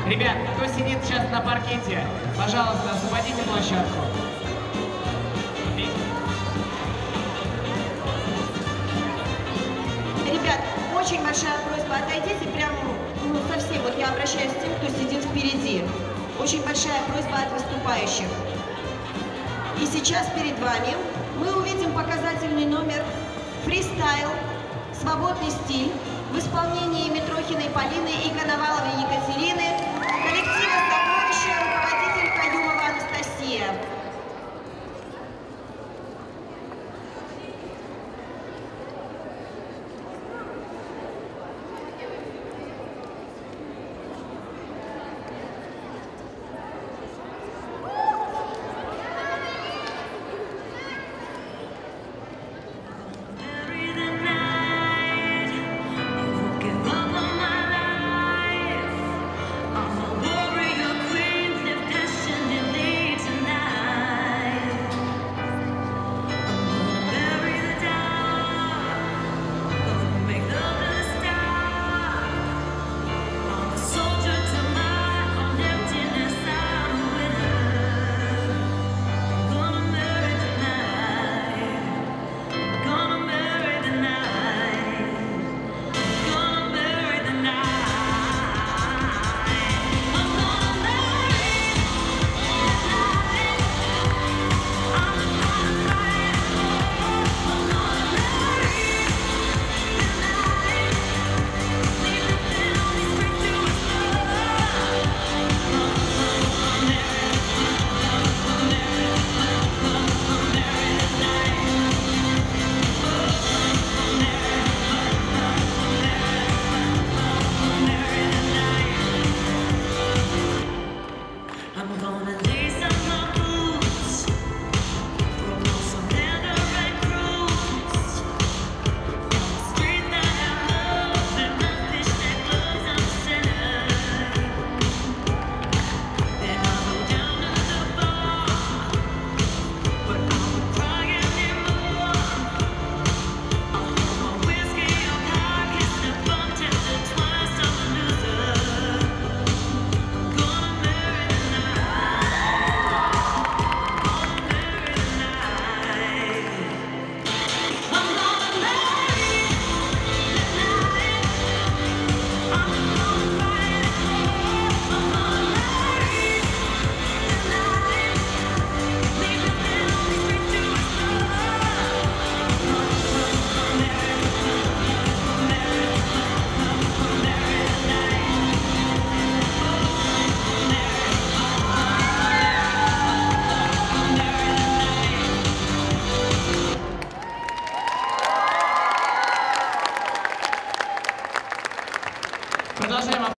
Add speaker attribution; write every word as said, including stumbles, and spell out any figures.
Speaker 1: Ребят, кто сидит сейчас на паркете, пожалуйста, освободите площадку.
Speaker 2: Ребят, очень большая просьба, отойдите прям, ну, совсем, вот я обращаюсь к тем, кто сидит впереди. Очень большая просьба от выступающих. И сейчас перед вами мы увидим показательный номер «Фристайл. Свободный стиль» в исполнении Митрохиной Полины и Коноваловой Екатерины, коллектива «Сокровище», руководитель Каюмова Анастасия.
Speaker 1: Продолжаем.